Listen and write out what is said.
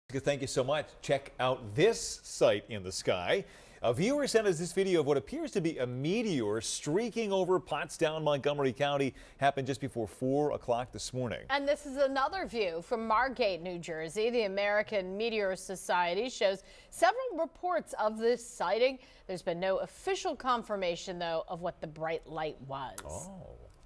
Thank you so much. Check out this sight in the sky. A viewer sent us this video of what appears to be a meteor streaking over Pottstown, Montgomery County. Happened just before 4 o'clock this morning. And this is another view from Margate, New Jersey. The American Meteor Society shows several reports of this sighting. There's been no official confirmation, though, of what the bright light was. Oh.